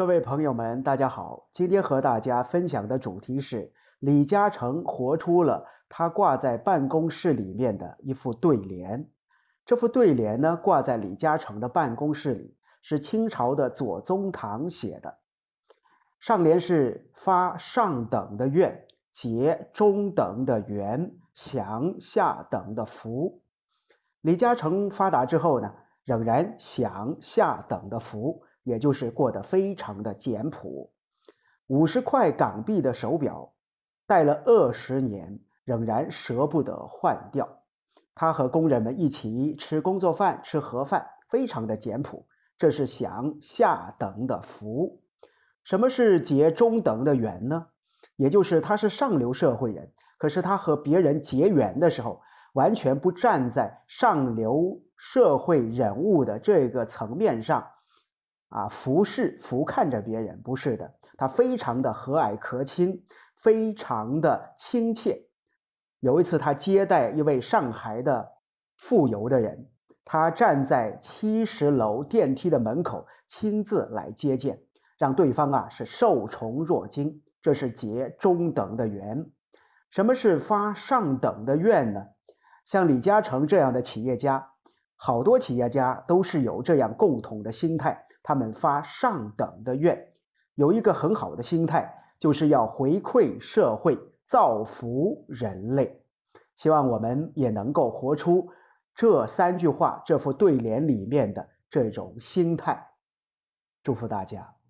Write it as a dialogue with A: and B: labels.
A: 各位朋友们，大家好！今天和大家分享的主题是李嘉诚活出了他挂在办公室里面的一副对联。这副对联呢，挂在李嘉诚的办公室里，是清朝的左宗棠写的。上联是发上等的愿，结中等的缘，享下等的福。李嘉诚发达之后呢，仍然享下等的福，也就是过得非常的简朴。50块港币的手表，戴了20年，仍然舍不得换掉。他和工人们一起吃工作饭，吃盒饭，非常的简朴。这是享下等的福。什么是结中等的缘呢？也就是他是上流社会人，可是他和别人结缘的时候，完全不站在上流社会人物的这个层面上俯瞰着别人，不是的，他非常的和蔼可亲，非常的亲切。有一次他接待一位上海的富有的人，他站在70楼电梯的门口亲自来接见，让对方是受宠若惊。这是结中等的缘。什么是发上等的愿呢？像李嘉诚这样的企业家，好多企业家都是有这样共同的心态，他们发上等的愿，有一个很好的心态，就是要回馈社会，造福人类。希望我们也能够活出这3句话，这副对联里面的这种心态。祝福大家。